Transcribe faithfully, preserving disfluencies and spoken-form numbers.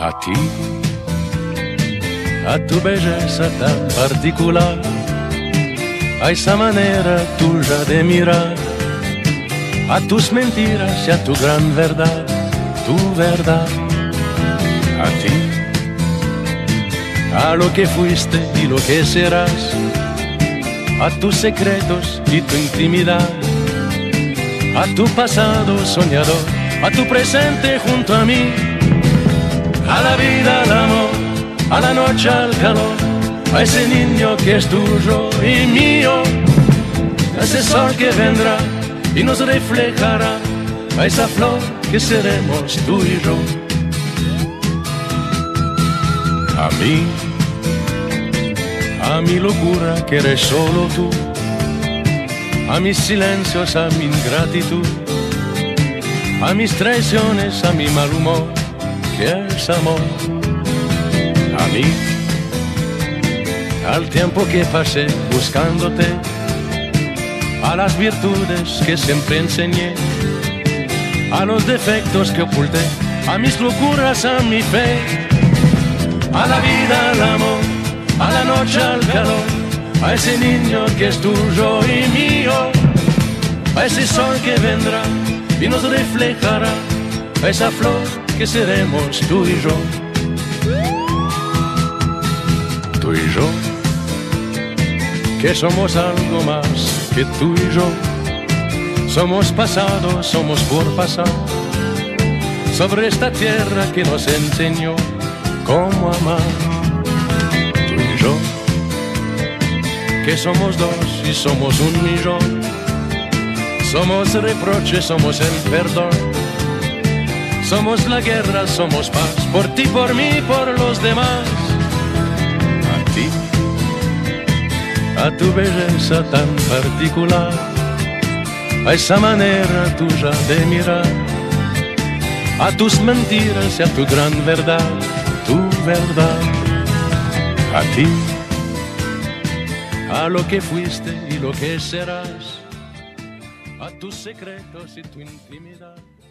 A ti, a tu belleza tan particular, a esa manera tuya de mirar, a tus mentiras y a tu gran verdad, tu verdad. A ti, a lo que fuiste y lo que serás, a tus secretos y tu intimidad, a tu pasado soñador, a tu presente junto a mí, a la vida, al amor, a la noche, al calor, a ese niño que es tuyo y mío, a ese sol que vendrá y nos reflejará, a esa flor que seremos tú y yo. A mí, a mi locura que eres solo tú, a mis silencios, a mi ingratitud, a mis traiciones, a mi mal humor, que es amor. A mí, al tiempo que pasé buscándote, a las virtudes que siempre enseñé, a los defectos que oculté, a mis locuras, a mi fe, a la vida, al amor, a la noche, al calor, a ese niño que es tuyo y mío, a ese sol que vendrá y nos reflejará, a esa flor que seremos tú y yo. Tú y yo, que somos algo más que tú y yo, somos pasado, somos por pasar, sobre esta tierra que nos enseñó cómo amar. Tú y yo, que somos dos y somos un millón, somos reproches, somos el perdón, somos la guerra, somos paz, por ti, por mí, por los demás. A ti, a tu belleza tan particular, a esa manera tuya de mirar, a tus mentiras y a tu gran verdad, tu verdad. A ti, a lo que fuiste y lo que serás, a tus secretos y tu intimidad.